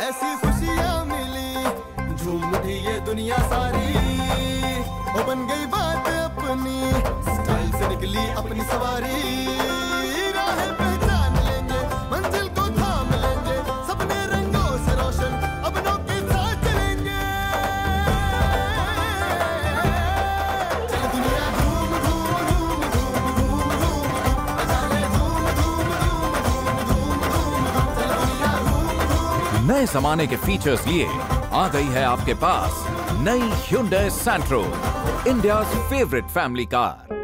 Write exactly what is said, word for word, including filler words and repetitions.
ऐसी खुशियाँ मिली, झूम उठी ये दुनिया सारी। वो बन गई बात अपनी, स्टाइल से निकली अपनी सवारी। राह पहचान लेंगे, मंजिल को थाम लेंगे, सपने रंगों से रोशन अपनों के साथ चलेंगे। चल दुनिया धूम धूम धूम धूम धूम धूम, मचा ले धूम धूम धूम धूम धूम धूम, चल दुनिया धूम धूम। नए जमाने के फीचर्स लिए आ गई है आपके पास नई Hyundai Santro, India's favourite family car.